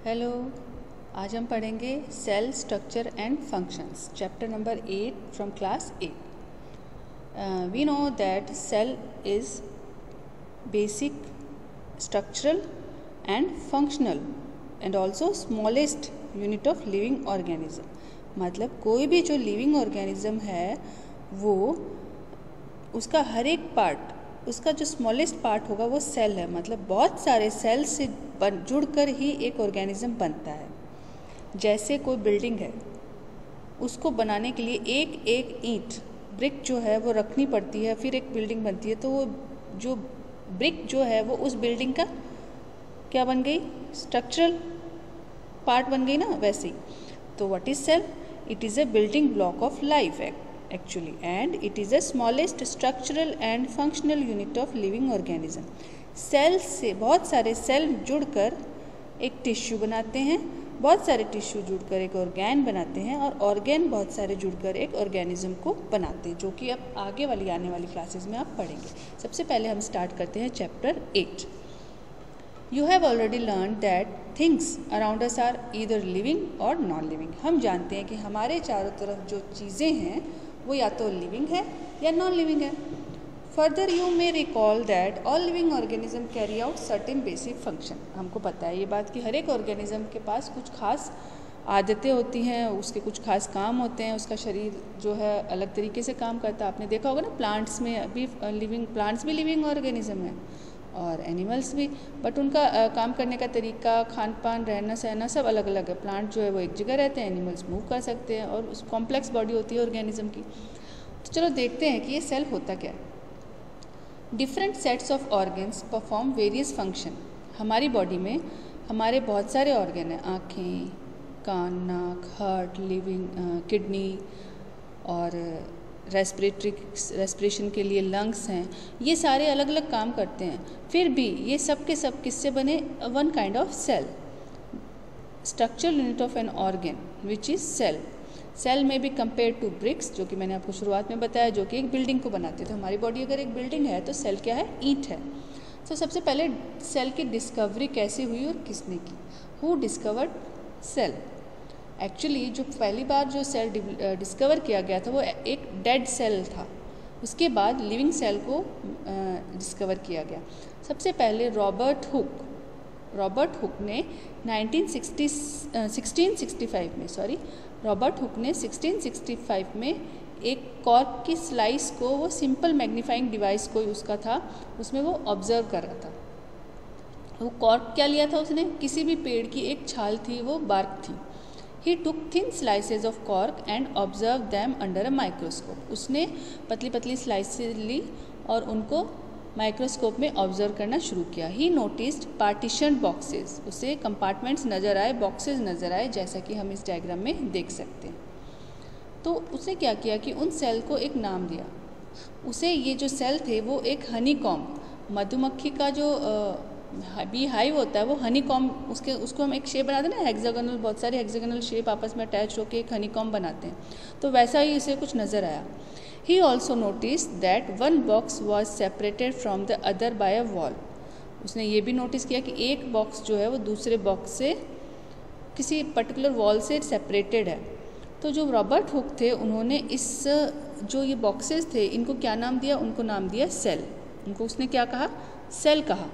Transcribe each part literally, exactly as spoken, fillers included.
Hello, आज हम पढ़ेंगे cell structure and functions, chapter number eight from class eight. We know that cell is basic, structural and functional and also smallest unit of living organism. मतलब कोई भी जो living organism है वो उसका हर एक पार्ट, उसका जो स्मॉलेस्ट पार्ट होगा वो सेल है। मतलब बहुत सारे सेल से बन जुड़कर ही एक ऑर्गेनिज्म बनता है। जैसे कोई बिल्डिंग है, उसको बनाने के लिए एक एक ईंट, ब्रिक जो है वो रखनी पड़ती है, फिर एक बिल्डिंग बनती है। तो वो जो ब्रिक जो है वो उस बिल्डिंग का क्या बन गई, स्ट्रक्चरल पार्ट बन गई ना। वैसे ही तो what is cell? It is a building block of life actually, and it is the smallest structural and functional unit of living organism. Cell से बहुत सारे सेल जुड़कर एक टिश्यू बनाते हैं, बहुत सारे टिश्यू जुड़कर एक ऑर्गेन बनाते हैं, और ऑर्गेन बहुत सारे जुड़कर एक ऑर्गेनिज्म को बनाते हैं, जो कि अब आगे वाली आने वाली क्लासेस में आप पढ़ेंगे। सबसे पहले हम स्टार्ट करते हैं chapter eight. You have already learn that things around us are either living और नॉन लिविंग। हम जानते हैं कि हमारे चारों तरफ जो चीज़ें हैं वो या तो लिविंग है या नॉन लिविंग है। Further you may recall that all living organism carry out certain basic function. हमको पता है ये बात कि हर एक ऑर्गेनिज्म के पास कुछ खास आदतें होती हैं, उसके कुछ खास काम होते हैं, उसका शरीर जो है अलग तरीके से काम करता है। आपने देखा होगा ना, प्लांट्स में भी लिविंग प्लांट्स भी लिविंग ऑर्गेनिज्म है और एनिमल्स भी, बट उनका आ, काम करने का तरीका, खान पान, रहना सहना सब अलग अलग है। प्लांट जो है वो एक जगह रहते हैं, एनिमल्स मूव कर सकते हैं, और उस कॉम्प्लेक्स बॉडी होती है ऑर्गेनिज्म की। तो चलो देखते हैं कि ये सेल होता क्या है। Different sets of organs perform various function. हमारी बॉडी में हमारे बहुत सारे ऑर्गन हैं, आँखें, कान, नाक, हार्ट, लिविंग, किडनी, और रेस्पिरेटरी रेस्पिरेशन के लिए लंग्स हैं। ये सारे अलग अलग काम करते हैं, फिर भी ये सब के सब किससे बने? One kind of cell, structural unit of an organ which is cell. Cell में भी कंपेयर टू ब्रिक्स, जो कि मैंने आपको शुरुआत में बताया, जो कि एक बिल्डिंग को बनाते हैं। तो हमारी बॉडी अगर एक बिल्डिंग है तो सेल क्या है? ईंट है। तो सबसे पहले सेल की डिस्कवरी कैसे हुई और किसने की? Who discovered cell? एक्चुअली जो पहली बार जो सेल डिस्कवर किया गया था वो एक डेड सेल था। उसके बाद लिविंग सेल को डिस्कवर किया गया। सबसे पहले रॉबर्ट हुक रॉबर्ट हुक ने nineteen sixty sixteen sixty five में सॉरी रॉबर्ट हुक ने सिक्सटीन सिक्सटी फाइव में एक कॉर्क की स्लाइस को, वो सिंपल मैग्नीफाइंग डिवाइस कोई उसका था, उसमें वो ऑब्जर्व कर रहा था। वो कॉर्क क्या लिया था उसने? किसी भी पेड़ की एक छाल थी, वो बार्क थी। He took thin slices of cork and observed them under a microscope. उसने पतली पतली स्लाइसेस ली और उनको माइक्रोस्कोप में ऑब्जर्व करना शुरू किया। He noticed partitioned boxes. उसे कंपार्टमेंट्स नज़र आए, बॉक्सेस नज़र आए, जैसा कि हम इस डायग्राम में देख सकते हैं। तो उसने क्या किया कि उन सेल को एक नाम दिया। उसे ये जो सेल थे वो एक हनी कॉम्ब, मधुमक्खी का जो बी हाइव होता है वो हनी कॉम्ब, उसके उसको हम एक शेप बनाते हैं ना, हेक्सागोनल, बहुत सारे हेक्सागोनल शेप आपस में अटैच होकर एक हनी कॉम्ब बनाते हैं। तो वैसा ही इसे कुछ नज़र आया। He also notice that one box was separated from the other by a wall. उसने ये भी नोटिस किया कि एक बॉक्स जो है वो दूसरे बॉक्स से किसी पर्टिकुलर वॉल से सेपरेटेड है। तो जो रॉबर्ट हुक थे उन्होंने इस जो ये बॉक्सेस थे इनको क्या नाम दिया? उनको नाम दिया सेल। उनको उसने क्या कहा? सेल कहा।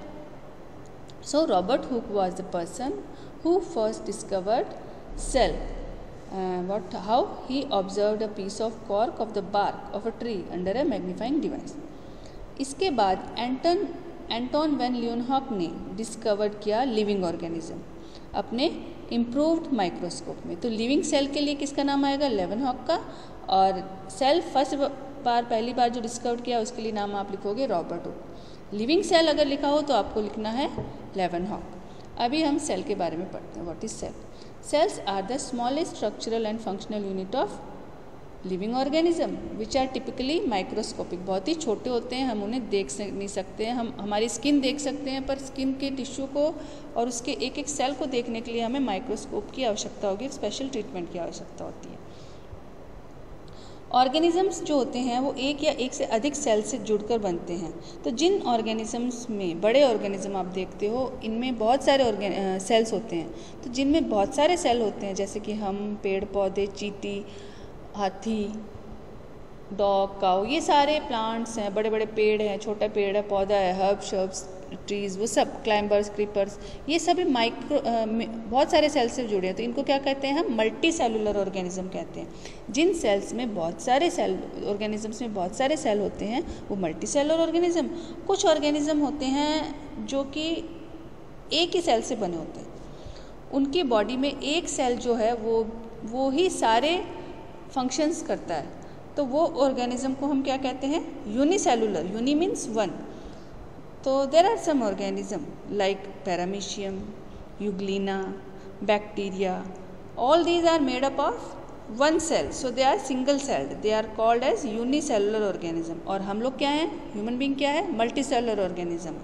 So Robert Hooke was the person who first discovered cell. Uh, what? How? He observed a piece of cork of the bark of a tree under a magnifying device. इसके बाद एंटन Anton van ल्यूनहॉक ने discovered किया living organism अपने improved microscope में। तो living cell के लिए किसका नाम आएगा? लेवनहॉक का। और सेल फर्स्ट बार पहली बार जो डिस्कवर किया उसके लिए नाम आप लिखोगे रॉबर्ट हुक। लिविंग सेल अगर लिखा हो तो आपको लिखना है लेवनहॉक। अभी हम सेल के बारे में पढ़ते हैं। What is cell? Cells are the smallest structural and functional unit of living organism which are typically microscopic. बहुत ही छोटे होते हैं, हम उन्हें देख नहीं सकते हैं। हम हमारी स्किन देख सकते हैं, पर स्किन के टिश्यू को और उसके एक एक सेल को देखने के लिए हमें माइक्रोस्कोप की आवश्यकता होगी, एक स्पेशल ट्रीटमेंट की आवश्यकता होती है। ऑर्गेनिजम्स जो होते हैं वो एक या एक से अधिक सेल से जुड़कर बनते हैं। तो जिन ऑर्गेनिजम्स में, बड़े ऑर्गेनिज्म आप देखते हो, इनमें बहुत सारे सेल्स होते हैं। तो जिनमें बहुत सारे सेल होते हैं, जैसे कि हम, पेड़ पौधे, चींटी, हाथी, डॉग, काऊ, ये सारे प्लांट्स हैं, बड़े बड़े पेड़ हैं, छोटा पेड़ है, पौधा है, हर्ब, शर्ब्स, ट्रीज़, वो सब, क्लाइंबर्स, क्रीपर्स, ये सभी माइक्रो बहुत सारे सेल से जुड़े हैं। तो इनको क्या कहते हैं हम? मल्टी सेलुलर ऑर्गेनिज्म कहते हैं। जिन सेल्स में बहुत सारे सेल, ऑर्गेनिजम्स में बहुत सारे सेल होते हैं, वो मल्टी सेलुलर ऑर्गेनिज्म। कुछ ऑर्गेनिज्म होते हैं जो कि एक ही सेल से बने होते हैं, उनकी बॉडी में एक सेल जो है वो वो ही सारे फंक्शंस करता है। तो वो ऑर्गेनिज्म को हम क्या कहते हैं? यूनिसेलुलर। Uni means one. तो there are some organism like paramecium, euglena, bacteria, all these are made up of one cell, so they are single celled, they are called as unicellular organism. और हम लोग क्या हैं? Human being क्या है? Multi cellular organism.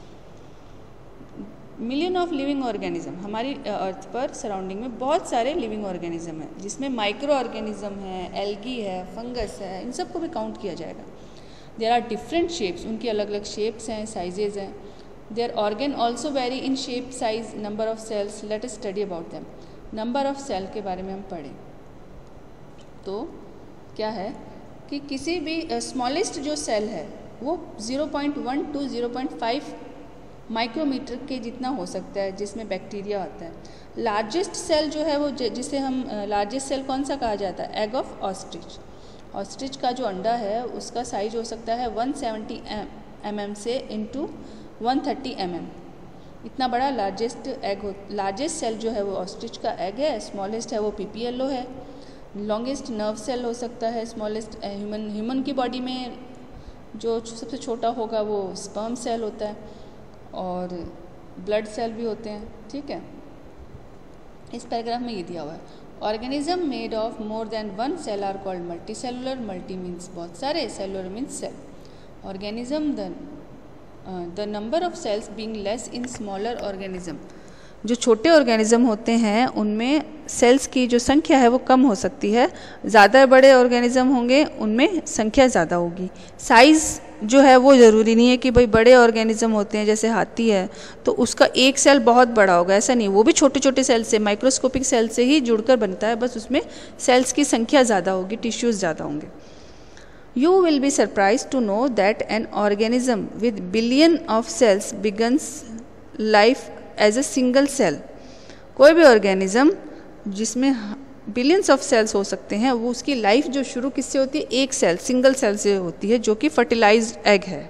Million of living organism, हमारी earth पर surrounding में बहुत सारे लिविंग ऑर्गेनिज्म हैं, जिसमें माइक्रो ऑर्गेनिज्म है, एल्गी है, फंगस है, इन सबको भी काउंट किया जाएगा। देयर आर डिफरेंट शेप्स, उनकी अलग अलग शेप्स हैं, साइजेज हैं। Their organ also vary in shape, size, number of cells. Let us study about them. Number of cell के बारे में हम पढ़ें तो क्या है कि किसी भी स्मॉलेस्ट uh, जो सेल है वो zero point one two zero point five micrometer के जितना हो सकता है, जिसमें बैक्टीरिया होता है। लार्जेस्ट सेल जो है वो जिसे हम लार्जेस्ट सेल कौन सा कहा जाता है? Egg of ostrich. ऑस्ट्रिच का जो अंडा है उसका साइज हो सकता है वन सेवेंटी एम एम से into one thirty m m. इतना बड़ा लार्जेस्ट एग हो, लार्जेस्ट सेल जो है वो ऑस्ट्रिच का एग है। स्मॉलेस्ट है वो पीपीएलओ है। लॉन्गेस्ट नर्व सेल हो सकता है स्मॉलेस्ट ह्यूमन ह्यूमन की बॉडी में जो सबसे छोटा होगा वो स्पर्म सेल होता है, और ब्लड सेल भी होते हैं। ठीक है, इस पैराग्राफ में ये दिया हुआ है। Organism made of more than one cell are called multi cellular. Multi means बहुत सारे, cellular means cell. Organism the the number of cells being less in smaller organism. जो छोटे ऑर्गेनिज्म होते हैं उनमें सेल्स की जो संख्या है वो कम हो सकती है, ज़्यादा बड़े ऑर्गेनिज्म होंगे उनमें संख्या ज़्यादा होगी। साइज़ जो है वो ज़रूरी नहीं है कि भाई बड़े ऑर्गेनिज्म होते हैं जैसे हाथी है तो उसका एक सेल बहुत बड़ा होगा, ऐसा नहीं। वो भी छोटे छोटे सेल से, माइक्रोस्कोपिक सेल से ही जुड़कर बनता है, बस उसमें सेल्स की संख्या ज़्यादा होगी, टिश्यूज़ ज़्यादा होंगे। You will be surprise to know that an organism with billion of cells begins life as a single cell. कोई भी ऑर्गेनिज्म जिसमें बिलियंस ऑफ सेल्स हो सकते हैं, वो उसकी लाइफ जो शुरू किससे होती है? एक सेल, सिंगल सेल से होती है, जो कि फर्टिलाइज्ड एग है।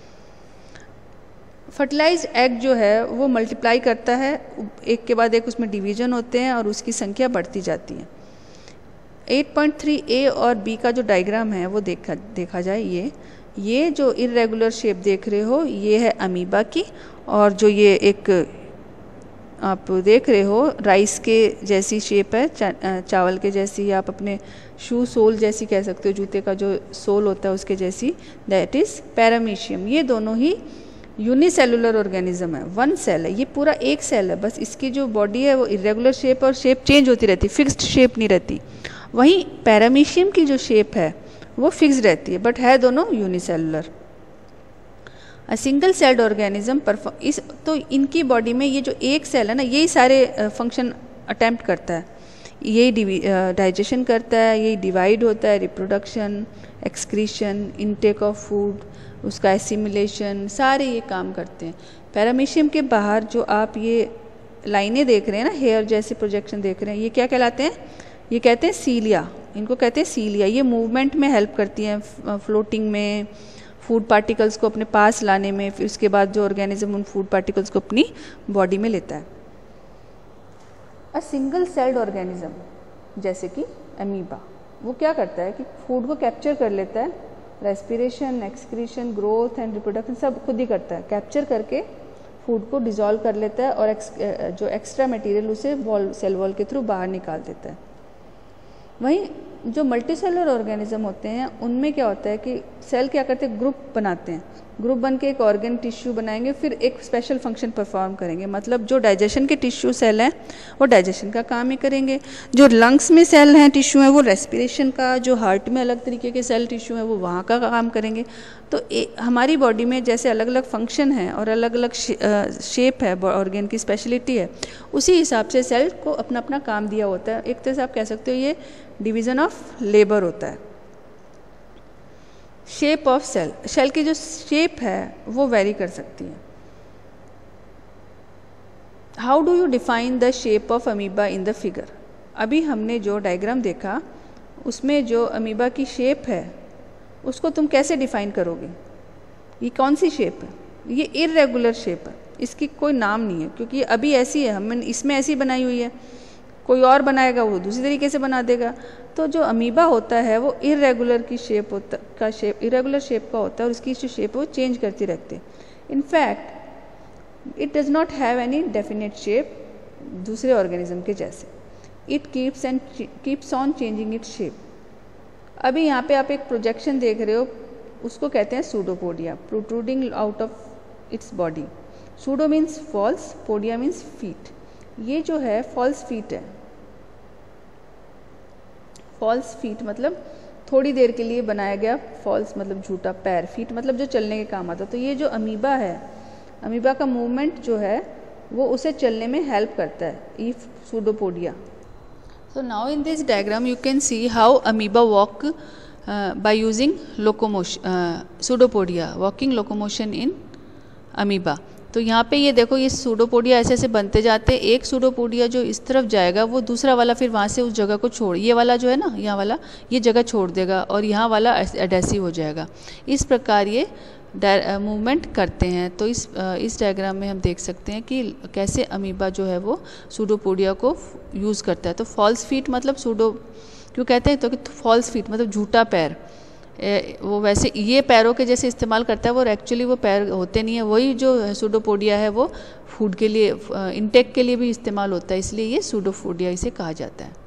फर्टिलाइज्ड एग जो है वो मल्टीप्लाई करता है, एक के बाद एक उसमें डिवीजन होते हैं और उसकी संख्या बढ़ती जाती है। एट पॉइंट थ्री ए और बी का जो डायग्राम है वो देखा देखा जाए, ये ये जो इरेगुलर शेप देख रहे हो ये है अमीबा की, और जो ये एक आप देख रहे हो राइस के जैसी शेप है, चा, चावल के जैसी, आप अपने शू सोल जैसी कह सकते हो, जूते का जो सोल होता है उसके जैसी, दैट इज़ पैरामीशियम। ये दोनों ही यूनिसेलुलर ऑर्गेनिज्म है, वन सेल है, ये पूरा एक सेल है, बस इसकी जो बॉडी है वो इरेगुलर शेप और शेप चेंज होती रहती, फिक्स्ड शेप नहीं रहती। वहीं पैरामीशियम की जो शेप है वो फिक्स्ड रहती है, बट है दोनों unicellular. A single celled organism perform is तो इनकी बॉडी में ये जो एक सेल है ना, यही सारे फंक्शन अटेम्प्ट करता है, यही डाइजेशन करता है, यही डिवाइड होता है, reproduction, excretion, intake of food, उसका एसिमिलेशन, सारे ये काम करते हैं। पैरामीशियम के बाहर जो आप ये लाइनें देख रहे हैं ना, हेयर जैसे प्रोजेक्शन देख रहे हैं, ये क्या कहलाते हैं? ये कहते हैं सीलिया, इनको कहते हैं सीलिया। ये मूवमेंट में हेल्प करती हैं, फ्लोटिंग में, फूड पार्टिकल्स को अपने पास लाने में, फिर उसके बाद जो ऑर्गेनिज्म उन फूड पार्टिकल्स को अपनी बॉडी में लेता है। अ सिंगल सेल्ड ऑर्गेनिज्म जैसे कि अमीबा, वो क्या करता है कि फूड को कैप्चर कर लेता है, respiration, excretion, growth and reproduction सब खुद ही करता है, कैप्चर करके फूड को डिजॉल्व कर लेता है और एक्स, जो एक्स्ट्रा मटेरियल उसे वॉल सेल वॉल के थ्रू बाहर निकाल देता है। वहीं जो मल्टी सेलुलर ऑर्गेनिज्म होते हैं उनमें क्या होता है कि सेल क्या करते हैं? ग्रुप बनाते हैं, ग्रुप बन के एक ऑर्गन टिश्यू बनाएंगे, फिर एक स्पेशल फंक्शन परफॉर्म करेंगे। मतलब जो डाइजेशन के टिश्यू सेल हैं वो डाइजेशन का काम ही करेंगे, जो लंग्स में सेल हैं टिश्यू हैं वो रेस्पिरेशन का, जो हार्ट में अलग तरीके के सेल टिश्यू हैं वो वहाँ का काम करेंगे। तो ए, हमारी बॉडी में जैसे अलग अलग फंक्शन है और अलग अलग शेप है, ऑर्गन की स्पेशलिटी है, उसी हिसाब से सेल को अपना अपना काम दिया होता है। एक तरह से आप कह सकते हो ये डिवीज़न ऑफ लेबर होता है। शेप ऑफ सेल, सेल की जो शेप है वो वेरी कर सकती है। How do you define the shape of amoeba in the figure? अभी हमने जो डायग्राम देखा उसमें जो अमीबा की शेप है उसको तुम कैसे डिफाइन करोगे? ये कौन सी शेप है? ये इर्रेगुलर शेप है, इसकी कोई नाम नहीं है, क्योंकि ये अभी ऐसी है, हमने इसमें ऐसी बनाई हुई है, कोई और बनाएगा वो दूसरी तरीके से बना देगा। तो जो अमीबा होता है वो इरेगुलर की शेप होता का शेप इरेगुलर शेप का होता है, और उसकी जो शेप है वो चेंज करती रहती है। In fact it does not have any definite shape दूसरे ऑर्गेनिज्म के जैसे। It keeps and keeps on changing its shape. अभी यहाँ पे आप एक प्रोजेक्शन देख रहे हो, उसको कहते हैं pseudopodia, protruding out of its body. Pseudo means false, podia means feet. ये जो है फॉल्स फीट है। फॉल्स फीट मतलब थोड़ी देर के लिए बनाया गया, फॉल्स मतलब झूठा पैर, फीट मतलब जो चलने के काम आता है। तो ये जो अमीबा है, अमीबा का मूवमेंट जो है वो उसे चलने में हेल्प करता है, ई pseudopodia. So now in this diagram you can see how amoeba walk uh, by using locomotion, uh, pseudopodia, walking locomotion in amoeba। तो यहाँ पे ये देखो, ये सूडोपोडिया ऐसे ऐसे बनते जाते हैं। एक सूडोपोडिया जो इस तरफ जाएगा वो दूसरा वाला फिर वहाँ से उस जगह को छोड़, ये वाला जो है ना, यहाँ वाला ये जगह छोड़ देगा और यहाँ वाला एडेसिव हो जाएगा। इस प्रकार ये मूवमेंट करते हैं। तो इस इस डायग्राम में हम देख सकते हैं कि कैसे अमीबा जो है वो सूडोपोडिया को यूज़ करता है। तो फॉल्स फीट मतलब सूडो क्यों कहते हैं? तो कि फॉल्स फीट मतलब झूठा पैर, ए, वो वैसे ये पैरों के जैसे इस्तेमाल करता है, वो एक्चुअली वो पैर होते नहीं है। वही जो सूडोपोडिया है वो फूड के लिए, इंटेक के लिए भी इस्तेमाल होता है, इसलिए ये सूडोपोडिया इसे कहा जाता है।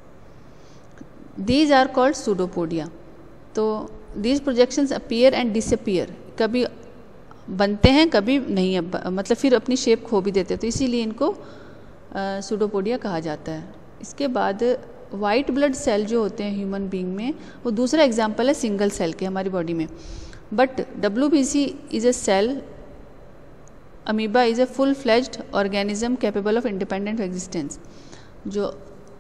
These are called pseudopodia. तो these projections appear and disappear, कभी बनते हैं कभी नहीं है, मतलब फिर अपनी शेप खो भी देते हैं, तो इसीलिए इनको सूडोपोडिया कहा जाता है। इसके बाद वाइट ब्लड सेल जो होते हैं ह्यूमन बीइंग में, वो दूसरा एग्जांपल है सिंगल सेल के हमारी बॉडी में। But W B C is a cell, amoeba is a full fledged organism capable of independent existence. जो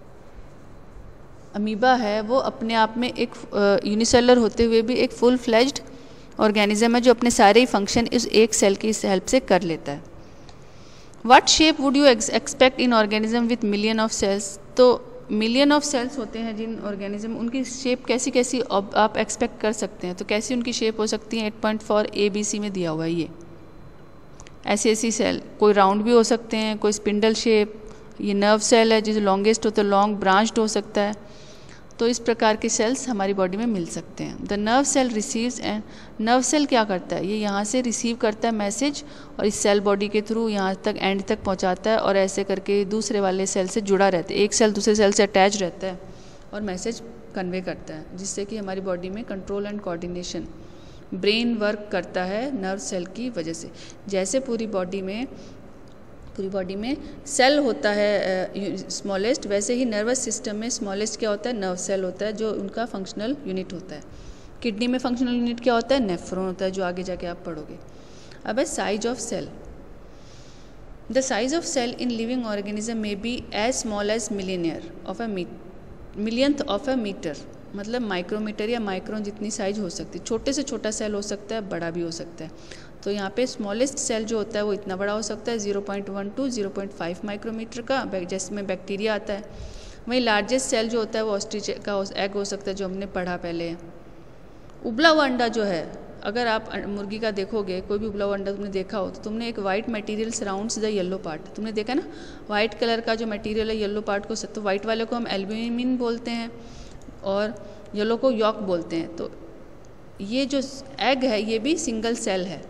अमीबा है वो अपने आप में एक यूनिसेलर होते हुए भी एक फुल फ्लेज्ड ऑर्गेनिज्म है जो अपने सारे ही फंक्शन इस एक सेल की हेल्प से कर लेता है। What shape would you expect in organism with million of cells? तो मिलियन ऑफ सेल्स होते हैं जिन ऑर्गेनिज्म, उनकी शेप कैसी कैसी आप एक्सपेक्ट कर सकते हैं। तो कैसी उनकी शेप हो सकती है? Eight point four A B C में दिया हुआ है ये ऐसी ऐसी सेल। कोई राउंड भी हो सकते हैं, कोई स्पिंडल शेप, ये नर्व सेल है जो लॉन्गेस्ट होता है, लॉन्ग ब्रांच्ड हो सकता है। तो इस प्रकार के सेल्स हमारी बॉडी में मिल सकते हैं। The nerve cell receives, and nerve cell क्या करता है? ये यहाँ से रिसीव करता है मैसेज और इस सेल बॉडी के थ्रू यहाँ तक एंड तक पहुँचाता है, और ऐसे करके दूसरे वाले सेल से जुड़ा रहता है। एक सेल दूसरे सेल से अटैच रहता है और मैसेज कन्वे करता है, जिससे कि हमारी बॉडी में control and coordination, brain work करता है नर्व सेल की वजह से। जैसे पूरी बॉडी में पूरी बॉडी में सेल होता है स्मॉलेस्ट, वैसे ही नर्वस सिस्टम में स्मॉलेस्ट क्या होता है? नर्व सेल होता है, जो उनका फंक्शनल यूनिट होता है। किडनी में फंक्शनल यूनिट क्या होता है? नेफ्रॉन होता है, जो आगे जाके आप पढ़ोगे। अब है size of cell. The size of cell in living organism may be as small as millionth of a millionth of a meter, मतलब माइक्रोमीटर या माइक्रोन जितनी साइज हो सकती है। छोटे से छोटा सेल हो सकता है, बड़ा भी हो सकता है। तो यहाँ पे स्मॉलेस्ट सेल जो होता है वो इतना बड़ा हो सकता है, zero point one two zero point five micrometer का, जिसमें बैक्टीरिया आता है। वहीं लार्जेस्ट सेल जो होता है वो ऑस्ट्रिच का एग हो सकता है, जो हमने पढ़ा पहले। उबला हुआ अंडा जो है, अगर आप मुर्गी का देखोगे, कोई भी उबला हुआ अंडा तुमने देखा हो, तो तुमने एक white material surrounds the yellow part, तुमने देखा ना, वाइट कलर का जो मटेरियल है येलो पार्ट को, तो वाइट वाले को हम एल्ब्यूमिन बोलते हैं और येलो को यॉक बोलते हैं। तो ये जो एग है ये भी सिंगल सेल है।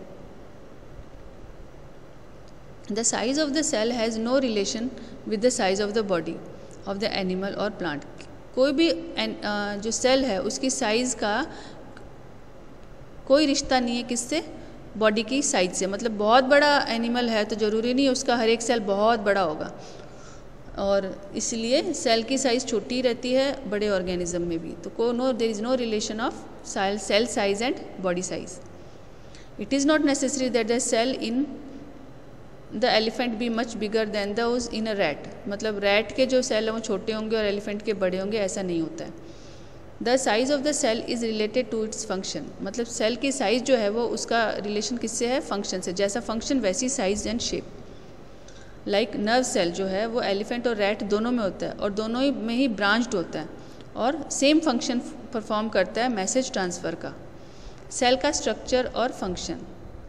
The size of the cell has no relation with the size of the body of the animal or plant। कोई भी जो सेल है उसकी साइज़ का कोई रिश्ता नहीं है किससे? बॉडी की साइज से। मतलब बहुत बड़ा एनिमल है तो ज़रूरी नहीं उसका हर एक सेल बहुत बड़ा होगा, और इसलिए सेल की साइज़ छोटी रहती है बड़े ऑर्गेनिज्म में भी। तो को no there is no relation of cell cell size and body size. It is not necessary that the cell in the elephant be much bigger than those in a rat. मतलब rat के जो cell हैं वो छोटे होंगे और elephant के बड़े होंगे, ऐसा नहीं होता है। The size of the cell is related to its function. मतलब सेल की साइज़ जो है वो उसका रिलेशन किससे है? फंक्शन से। जैसा फंक्शन वैसी size and shape. Like nerve cell जो है वो एलिफेंट और रैट दोनों में होता है और दोनों ही में ही ब्रांच्ड होता है और सेम फंक्शन परफॉर्म करता है मैसेज ट्रांसफ़र का। सेल का स्ट्रक्चर और function.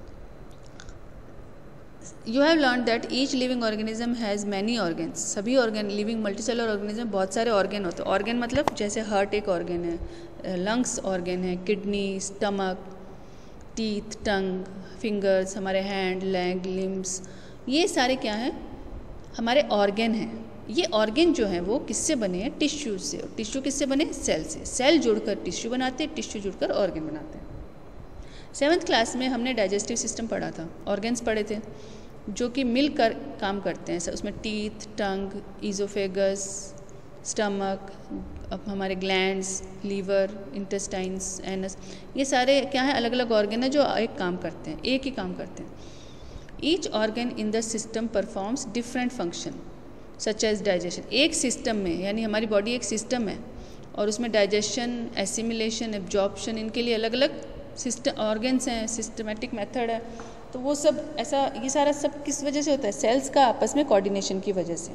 You have learn that each living organism has many organs. सभी ऑर्गेन लिविंग मल्टीसेलर ऑर्गेनिज्म में बहुत सारे ऑर्गेन होते हैं। ऑर्गेन मतलब जैसे हार्ट एक ऑर्गेन है, लंग्स ऑर्गेन है, kidney, stomach, teeth, tongue, fingers, हमारे हैंड, लेग, लिम्स, ये सारे क्या हैं? हमारे ऑर्गेन हैं। ये ऑर्गेन जो हैं वो किससे बने हैं? टिश्यू से। और टिश्यू किससे बने? सेल से। सेल जुड़कर टिश्यू बनाते हैं, टिश्यू जुड़कर ऑर्गेन बनाते हैं। सेवन्थ क्लास में हमने डाइजेस्टिव सिस्टम पढ़ा था, ऑर्गेन्स पढ़े थे जो कि मिलकर काम करते हैं। उसमें टीथ, टंग, ईजोफेगस, स्टमक, अब हमारे ग्लैंड्स, लीवर, इंटेस्टाइन्स, एनस, ये सारे क्या हैं? अलग अलग ऑर्गेन है जो एक काम करते हैं, एक ही काम करते हैं। Each organ in the system performs different function such as digestion. एक सिस्टम में, यानी हमारी बॉडी एक सिस्टम है और उसमें डाइजेशन, एसिमिलेशन, एब्जॉर्प्शन, इनके लिए अलग अलग सिस्टम ऑर्गेन्स हैं, सिस्टमेटिक मेथड है। तो वो सब ऐसा, ये सारा सब किस वजह से होता है? सेल्स का आपस में कोऑर्डिनेशन की वजह से।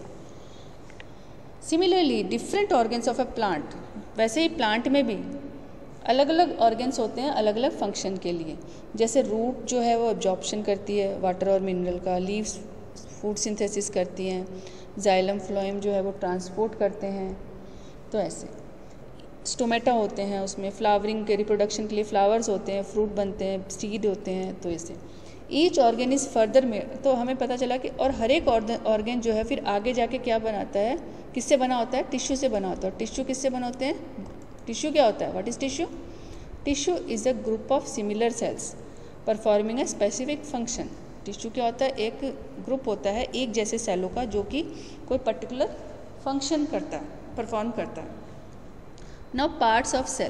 Similarly different organs of a plant, वैसे ही प्लांट में भी अलग अलग ऑर्गेन्स होते हैं अलग अलग फंक्शन के लिए। जैसे रूट जो है वो एब्जॉर्प्शन करती है वाटर और मिनरल का, लीव्स फूड सिंथेसिस करती हैं, जाइलम फ्लोएम जो है वो ट्रांसपोर्ट करते हैं। तो ऐसे स्टोमेटा होते हैं, उसमें फ्लावरिंग के रिप्रोडक्शन के लिए फ्लावर्स होते हैं, फ्रूट बनते हैं, सीड होते हैं। तो ऐसे ईच ऑर्गेन इज़ फर्दर में, तो हमें पता चला कि और हर एक ऑर्गेन जो है फिर आगे जाके क्या बनाता है? किससे बना होता है? टिश्यू से बना होता है। टिश्यू किससे बना होते हैं? टिश्यू क्या होता है? What is tissue? Tissue is a group of similar cells performing a specific function. Tissue क्या होता है? एक ग्रुप होता है एक जैसे सेलों का जो कि कोई पर्टिकुलर फंक्शन करता है, परफॉर्म करता है। Now parts of cell.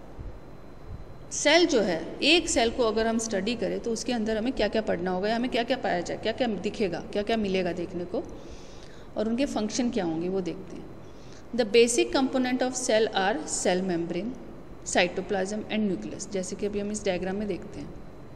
Cell जो है, एक सेल को अगर हम स्टडी करें तो उसके अंदर हमें क्या क्या पढ़ना होगा, हमें क्या क्या पाया जाए, क्या क्या दिखेगा, क्या क्या मिलेगा देखने को, और उनके फंक्शन क्या होंगे वो देखते हैं। The basic component of cell are cell membrane, cytoplasm and nucleus. जैसे कि अभी हम इस डायग्राम में देखते हैं।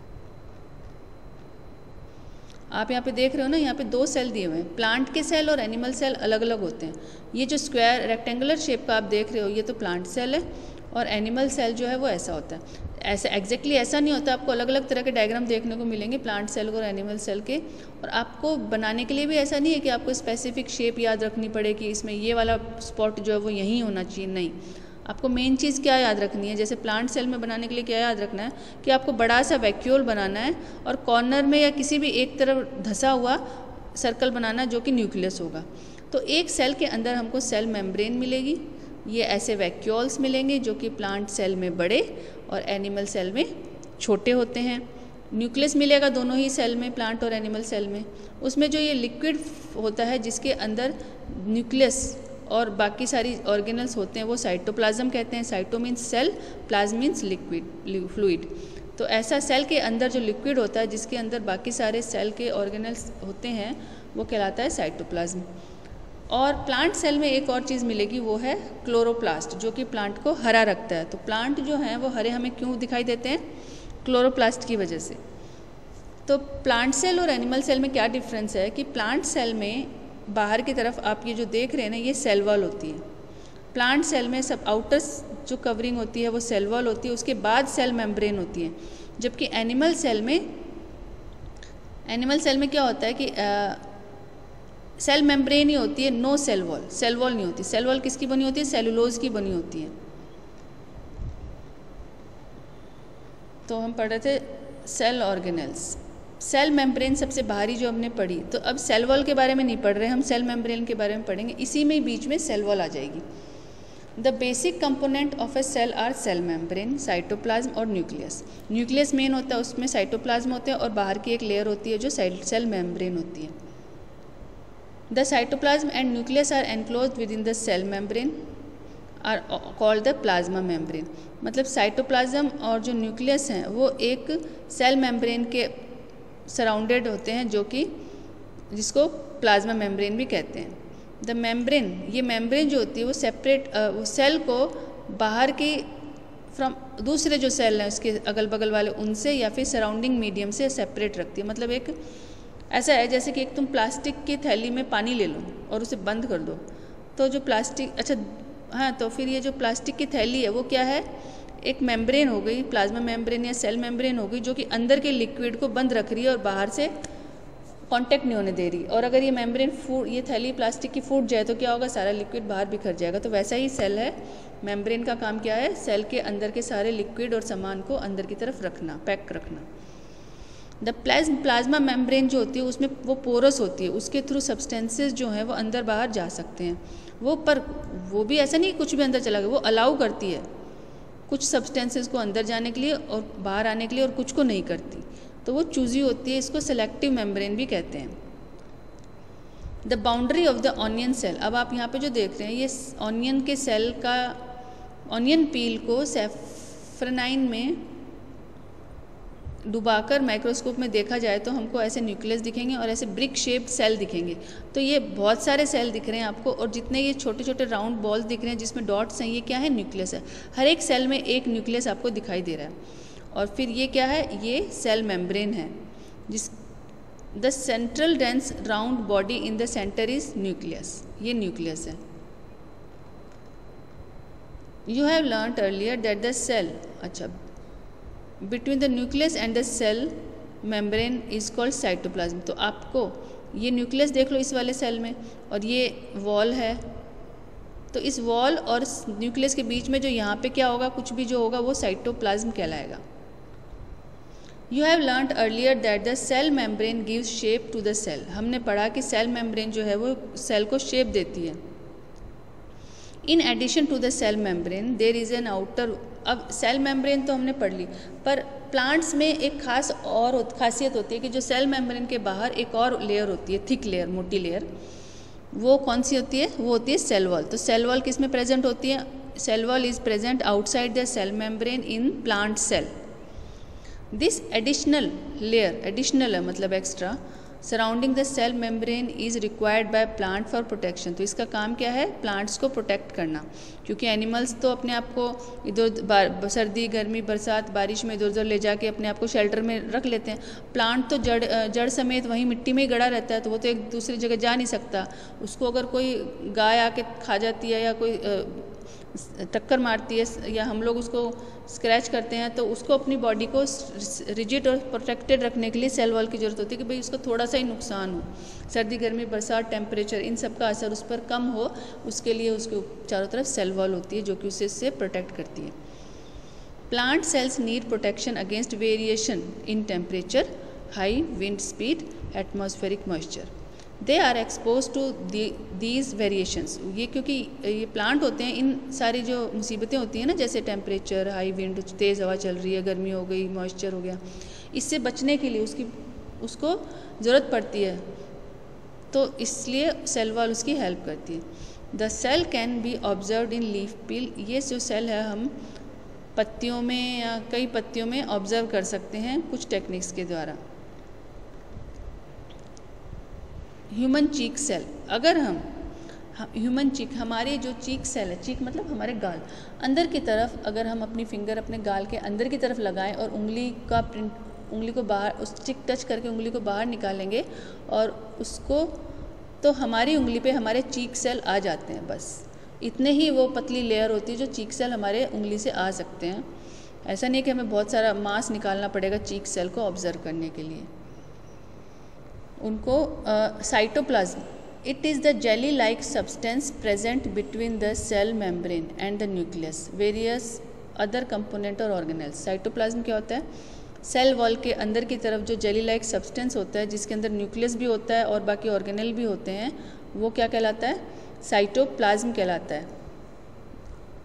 आप यहाँ पे देख रहे हो ना, यहाँ पे दो सेल दिए हुए हैं। प्लांट के सेल और एनिमल सेल अलग अलग होते हैं। ये जो स्क्वायर रेक्टेंगुलर शेप का आप देख रहे हो ये तो प्लांट सेल है, और एनिमल सेल जो है वो ऐसा होता है। ऐसा एग्जैक्टली ऐसा नहीं होता, आपको अलग अलग तरह के डायग्राम देखने को मिलेंगे प्लांट सेल और एनिमल सेल के। और आपको बनाने के लिए भी ऐसा नहीं है कि आपको स्पेसिफिक शेप याद रखनी पड़े कि इसमें ये वाला स्पॉट जो है वो यहीं होना चाहिए, नहीं। आपको मेन चीज़ क्या याद रखनी है? जैसे प्लांट सेल में बनाने के लिए क्या याद रखना है कि आपको बड़ा सा वैक्यूल बनाना है और कॉर्नर में या किसी भी एक तरफ धंसा हुआ सर्कल बनाना जो कि न्यूक्लियस होगा। तो एक सेल के अंदर हमको सेल मेम्ब्रेन मिलेगी, ये ऐसे वैक्यूल्स मिलेंगे जो कि प्लांट सेल में बड़े और एनिमल सेल में छोटे होते हैं। न्यूक्लियस मिलेगा दोनों ही सेल में, प्लांट और एनिमल सेल में। उसमें जो ये लिक्विड होता है जिसके अंदर न्यूक्लियस और बाकी सारी ऑर्गेनल्स होते हैं वो साइटोप्लाज्म कहते हैं। Cyto means cell, plasm means liquid fluid. तो ऐसा सेल के अंदर जो लिक्विड होता है जिसके अंदर बाकी सारे सेल के ऑर्गेनल्स होते हैं वो कहलाता है साइटोप्लाज्म। और प्लांट सेल में एक और चीज़ मिलेगी वो है क्लोरोप्लास्ट, जो कि प्लांट को हरा रखता है। तो प्लांट जो हैं वो हरे हमें क्यों दिखाई देते हैं? क्लोरोप्लास्ट की वजह से। तो प्लांट सेल और एनिमल सेल में क्या डिफरेंस है कि प्लांट सेल में बाहर की तरफ आप ये जो देख रहे हैं ना, ये सेल वॉल होती है। प्लांट सेल में सब आउटर जो कवरिंग होती है वो सेल वॉल होती है, उसके बाद सेल मेम्ब्रेन होती है। जबकि एनिमल सेल में एनिमल सेल में क्या होता है कि आ, सेल मेम्ब्रेन ही होती है, no cell wall. Cell wall नहीं होती। सेल वॉल किसकी बनी होती है? सेलुलोज की बनी होती है। तो हम पढ़ रहे थे सेल ऑर्गेनेल्स। सेल मेम्ब्रेन सबसे बाहरी जो हमने पढ़ी, तो अब सेल वॉल के बारे में नहीं पढ़ रहे हम, सेल मेम्ब्रेन के बारे में पढ़ेंगे। इसी में बीच में सेल वॉल आ जाएगी। The basic component of a cell are cell membrane, cytoplasm और न्यूक्लियस। न्यूक्लियस मेन होता है, उसमें साइटोप्लाज्म होते हैं और बाहर की एक लेयर होती है जो सेल मेम्ब्रेन होती है। The cytoplasm and nucleus are enclosed within the cell membrane are called the plasma membrane. मतलब साइटोप्लाज्म और जो न्यूक्लियस हैं वो एक सेल मेम्ब्रेन के सराउंडेड होते हैं, जो कि जिसको प्लाज्मा मेम्ब्रेन भी कहते हैं। द मेम्ब्रेन, ये मेम्ब्रेन जो होती है वो सेपरेट वो सेल को बाहर की फ्रॉम दूसरे जो सेल हैं उसके अगल बगल वाले उनसे या फिर सराउंडिंग मीडियम से सेपरेट रखती है। मतलब एक ऐसा है जैसे कि एक तुम प्लास्टिक की थैली में पानी ले लो और उसे बंद कर दो, तो जो प्लास्टिक अच्छा हाँ तो फिर ये जो प्लास्टिक की थैली है वो क्या है, एक मेम्ब्रेन हो गई, प्लाज्मा मेम्ब्रेन या सेल मेम्ब्रेन हो गई, जो कि अंदर के लिक्विड को बंद रख रही है और बाहर से कांटेक्ट नहीं होने दे रही। और अगर ये मेम्ब्रेन फूट ये थैली प्लास्टिक की फूट जाए तो क्या होगा, सारा लिक्विड बाहर बिखर जाएगा। तो वैसा ही सेल है, मेम्ब्रेन का काम क्या है, सेल के अंदर के सारे लिक्विड और सामान को अंदर की तरफ रखना, पैक रखना। द प्लाज्म प्लाज्मा मेम्ब्रेन जो होती है उसमें वो पोरस होती है, उसके थ्रू सब्सटेंसेस जो हैं वो अंदर बाहर जा सकते हैं। वो पर वो भी ऐसा नहीं कुछ भी अंदर चला गया, वो अलाउ करती है कुछ सब्सटेंसेस को अंदर जाने के लिए और बाहर आने के लिए, और कुछ को नहीं करती, तो वो चूजी होती है। इसको सेलेक्टिव मेम्ब्रेन भी कहते हैं। The boundary of the onion cell, अब आप यहाँ पे जो देख रहे हैं ये ऑनियन के सेल का, ऑनियन पील को सेफ्रेनाइन में डुबाकर माइक्रोस्कोप में देखा जाए तो हमको ऐसे न्यूक्लियस दिखेंगे और ऐसे ब्रिक शेप्ड सेल दिखेंगे। तो ये बहुत सारे सेल दिख रहे हैं आपको, और जितने ये छोटे छोटे राउंड बॉल्स दिख रहे हैं जिसमें डॉट्स हैं, ये क्या है, न्यूक्लियस है। हर एक सेल में एक न्यूक्लियस आपको दिखाई दे रहा है। और फिर ये क्या है, ये सेल मेम्ब्रेन है, जिस the central dense round body in the centre is nucleus, ये न्यूक्लियस है। You have learned earlier that the cell, अच्छा between the nucleus and the cell membrane is called cytoplasm. तो आपको ये न्यूक्लियस देख लो इस वाले सेल में, और ये वॉल है, तो इस वॉल और न्यूक्लियस के बीच में जो यहाँ पे क्या होगा, कुछ भी जो होगा वो साइटोप्लाज्म कहलाएगा। You have learned earlier that the cell membrane gives shape to the cell. हमने पढ़ा कि सेल मेम्ब्रेन जो है वो सेल को शेप देती है। In addition to the cell membrane there is an outer, अब सेल मेम्ब्रेन तो हमने पढ़ ली, पर प्लांट्स में एक खास और खासियत होती है कि जो सेल मेम्ब्रेन के बाहर एक और लेयर होती है, थिक लेयर, मोटी लेयर, वो कौन सी होती है, वो होती है सेल वॉल। तो सेल वॉल किस में प्रेजेंट होती है, cell wall is present outside the cell membrane in plant cell. This additional layer, additional है मतलब extra, surrounding the cell membrane is required by plant for protection. तो इसका काम क्या है, प्लांट्स को प्रोटेक्ट करना, क्योंकि एनिमल्स तो अपने आप को इधर सर्दी गर्मी बरसात बारिश में इधर उधर ले जाके अपने आप को शेल्टर में रख लेते हैं। प्लांट तो जड़ जड़ समेत वहीं मिट्टी में ही गड़ा रहता है, तो वो तो एक दूसरी जगह जा नहीं सकता। उसको अगर कोई गाय आके खा जाती है या कोई टक्कर मारती है या हम लोग उसको स्क्रैच करते हैं, तो उसको अपनी बॉडी को रिजिड और प्रोटेक्टेड रखने के लिए सेल वॉल की ज़रूरत होती है कि भाई उसको थोड़ा सा ही नुकसान हो, सर्दी गर्मी बरसात टेम्परेचर इन सब का असर उस पर कम हो, उसके लिए उसके चारों तरफ सेल वॉल होती है जो कि उसे इससे प्रोटेक्ट करती है। Plant cells need protection against variation in temperature, high wind speed, atmospheric moisture. They are expose to these variations. ये क्योंकि ये प्लांट होते हैं, इन सारी जो मुसीबतें होती हैं ना, जैसे टेम्परेचर, हाई विंड, तेज़ हवा चल रही है, गर्मी हो गई, मॉइस्चर हो गया, इससे बचने के लिए उसकी उसको ज़रूरत पड़ती है, तो इसलिए सेल वॉल उसकी हेल्प करती है। The cell can be observed in leaf peel. ये जो सेल है हम पत्तियों में या कई पत्तियों में ऑब्जर्व कर सकते हैं कुछ टेक्निक्स के द्वारा। ह्यूमन चीक सेल, अगर हम ह्यूमन चीक, हमारे जो चीक सेल है, चीक मतलब हमारे गाल, अंदर की तरफ अगर हम अपनी फिंगर अपने गाल के अंदर की तरफ लगाएं और उंगली का प्रिंट, उंगली को बाहर, उस चिक टच करके उंगली को बाहर निकालेंगे और उसको, तो हमारी उंगली पे हमारे चीक सेल आ जाते हैं। बस इतने ही वो पतली लेयर होती है जो चीक सेल हमारे उंगली से आ सकते हैं। ऐसा नहीं कि हमें बहुत सारा मांस निकालना पड़ेगा चीक सेल को ऑब्जर्व करने के लिए। उनको cytoplasm, it is the jelly like substance present between the cell membrane and the nucleus, various other component और ऑर्गेनेल्स। साइटोप्लाज्म क्या होता है, सेल वॉल के अंदर की तरफ जो जेली लाइक सब्सटेंस होता है जिसके अंदर न्यूक्लियस भी होता है और बाकी ऑर्गेनेल भी होते हैं, वो क्या कहलाता है, साइटोप्लाज्म कहलाता है।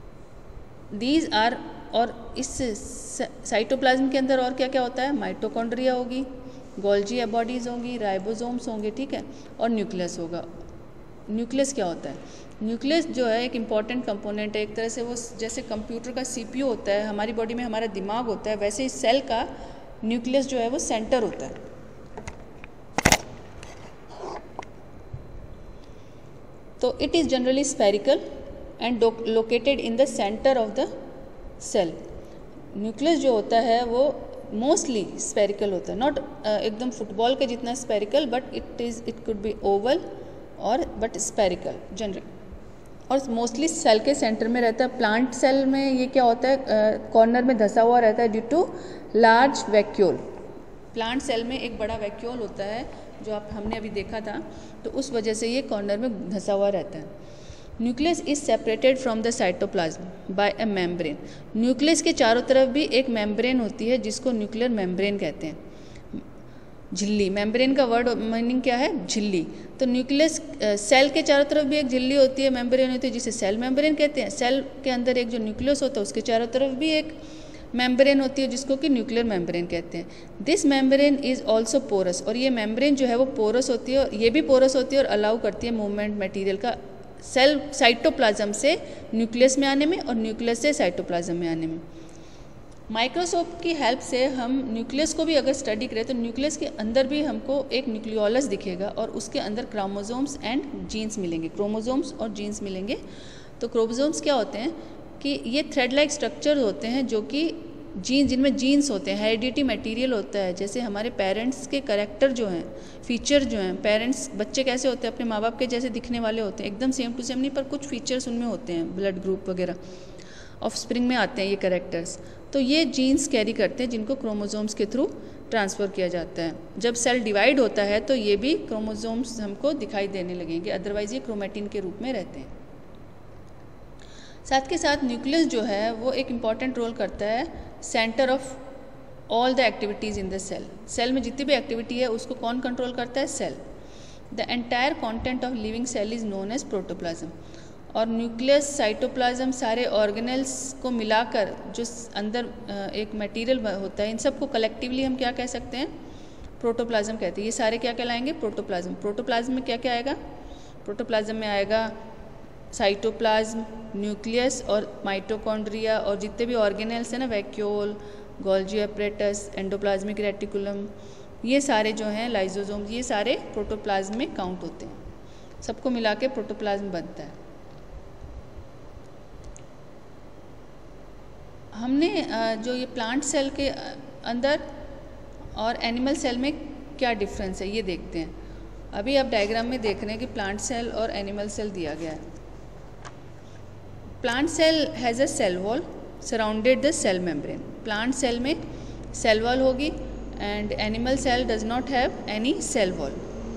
दीज आर, और इस साइटोप्लाज्म के अंदर और क्या क्या होता है, माइटोकॉन्ड्रिया होगी, गोल्जी बॉडीज़ होंगी, राइबोसोम्स होंगे, ठीक है, और न्यूक्लियस होगा। न्यूक्लियस क्या होता है? न्यूक्लियस जो है एक इम्पॉर्टेंट कंपोनेंट है, एक तरह से वो जैसे कंप्यूटर का सीपीयू होता है, हमारी बॉडी में हमारा दिमाग होता है, वैसे ही सेल का न्यूक्लियस जो है वो सेंटर होता है। तो it is generally spherical and located in the centre of the cell. Nucleus जो होता है वो मोस्टली स्फेरिकल होता है, नॉट एकदम फुटबॉल के जितना spherical, but it is it could be oval और बट स्फेरिकल जनरल, और मोस्टली सेल के सेंटर में रहता है। प्लांट सेल में ये क्या होता है, कॉर्नर में धंसा हुआ रहता है due to large vacuole. Plant cell में एक बड़ा वैक्यूल होता है जो आप हमने अभी देखा था, तो उस वजह से ये कॉर्नर में धंसा हुआ रहता है। Nucleus is separated from the cytoplasm by a membrane. Nucleus के चारों तरफ भी एक मेम्ब्रेन होती है जिसको न्यूक्लियर मेम्ब्रेन कहते हैं। झिल्ली, मेम्ब्रेन का वर्ड मीनिंग क्या है, झिल्ली। तो न्यूक्लियस सेल के चारों तरफ भी एक झिल्ली होती है, मेम्ब्रेन होती है, जिसे सेल मेम्ब्रेन कहते हैं। सेल के अंदर एक जो न्यूक्लियस होता है उसके चारों तरफ भी एक मेम्ब्रेन होती है जिसको कि न्यूक्लियर मेम्ब्रेन कहते हैं। This membrane is also porous, और ये मेम्ब्रेन जो है वो पोरस होती है, और ये भी पोरस होती है और अलाउ करती है मूवमेंट मटेरियल का सेल साइटोप्लाज्म से न्यूक्लियस में आने में और न्यूक्लियस से साइटोप्लाज्म में आने में। माइक्रोस्कोप की हेल्प से हम न्यूक्लियस को भी अगर स्टडी करें तो न्यूक्लियस के अंदर भी हमको एक न्यूक्लियोलस दिखेगा और उसके अंदर क्रोमोसोम्स एंड जीन्स मिलेंगे, क्रोमोसोम्स और जीन्स मिलेंगे। तो क्रोमोसोम्स क्या होते हैं कि ये थ्रेड लाइक स्ट्रक्चर होते हैं जो कि जीन जिनमें जीन्स होते हैं, हेरिडिटी मटेरियल होता है। जैसे हमारे पेरेंट्स के कैरेक्टर जो हैं, फीचर जो हैं, पेरेंट्स बच्चे कैसे होते हैं, अपने माँ बाप के जैसे दिखने वाले होते हैं, एकदम सेम टू सेम नहीं, पर कुछ फीचर्स उनमें होते हैं, ब्लड ग्रुप वगैरह, ऑफस्प्रिंग में आते हैं ये कैरेक्टर्स। तो ये जीन्स कैरी करते हैं जिनको क्रोमोसोम्स के थ्रू ट्रांसफ़र किया जाता है। जब सेल डिवाइड होता है तो ये भी क्रोमोसोम्स हमको दिखाई देने लगेंगे, अदरवाइज ये क्रोमेटिन के रूप में रहते हैं। साथ के साथ न्यूक्लियस जो है वो एक इम्पॉर्टेंट रोल करता है centre of all the activities in the cell. Cell में जितनी भी एक्टिविटी है उसको कौन कंट्रोल करता है, cell. The entire content of living cell is known as protoplasm. और न्यूक्लियस, साइटोप्लाज्म, सारे ऑर्गेनेल्स को मिलाकर जो अंदर एक मटेरियल होता है, इन सबको कलेक्टिवली हम क्या कह सकते हैं, प्रोटोप्लाज्म कहते हैं। ये सारे क्या कहलाएंगे, प्रोटोप्लाज्म। प्रोटोप्लाज्म में क्या क्या आएगा, प्रोटोप्लाज्म में आएगा साइटोप्लाज्म, न्यूक्लियस और माइटोकॉन्ड्रिया, और जितने भी ऑर्गेनेल्स हैं ना, vacuole, Golgi apparatus, endoplasmic reticulum, ये सारे जो हैं, लाइजोसोम, ये सारे प्रोटोप्लाज्म में काउंट होते हैं। सबको मिला के प्रोटोप्लाज्म बनता है। हमने जो ये प्लांट सेल के अंदर और एनिमल सेल में क्या डिफरेंस है ये देखते हैं। अभी आप डायग्राम में देख रहे हैं कि प्लांट सेल और एनिमल सेल दिया गया है। Plant cell has a cell wall surrounded the cell membrane. Plant cell में सेल वॉल होगी and animal cell does not have any cell wall.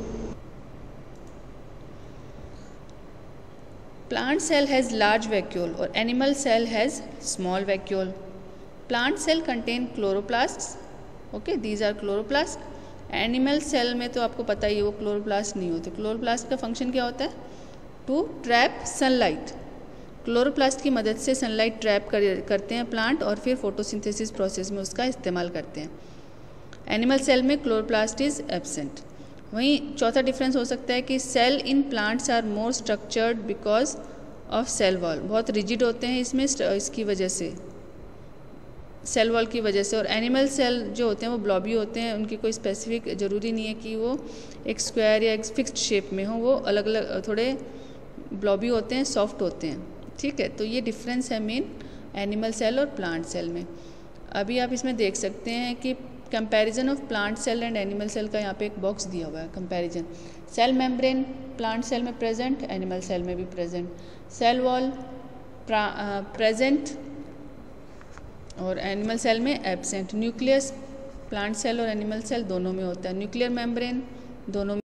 Plant cell has large vacuole or animal cell has small vacuole. Plant cell contain chloroplasts. Okay, these are chloroplasts. Animal cell में तो आपको पता ही है वो chloroplast नहीं होते। Chloroplast का function क्या होता है, टू ट्रैप सनलाइट। क्लोरोप्लास्ट की मदद से सनलाइट ट्रैप कर, करते हैं प्लांट और फिर फोटोसिंथेसिस प्रोसेस में उसका इस्तेमाल करते हैं। एनिमल सेल में क्लोरोप्लास्ट इज एब्सेंट। वहीं चौथा डिफरेंस हो सकता है कि cell in plants are more structured because of cell wall. बहुत रिजिड होते हैं इसमें, इसकी वजह से, सेल वॉल की वजह से। और एनिमल सेल जो होते हैं वो ब्लॉबी होते हैं, उनकी कोई स्पेसिफिक ज़रूरी नहीं है कि वो एक स्क्वायर या एक फिक्स्ड शेप में हो, वो अलग अलग थोड़े ब्लॉबी होते हैं, सॉफ्ट होते हैं। ठीक है, तो ये डिफरेंस है मेन एनिमल सेल और प्लांट सेल में। अभी आप इसमें देख सकते हैं कि comparison of plant cell and animal cell का यहाँ पे एक बॉक्स दिया हुआ है, comparison. Cell membrane plant cell में प्रेजेंट, एनिमल सेल में भी प्रेजेंट। सेल वॉल प्रेजेंट और एनिमल सेल में एब्सेंट। न्यूक्लियस प्लांट सेल और एनिमल सेल दोनों में होता है। न्यूक्लियर मेम्ब्रेन दोनों में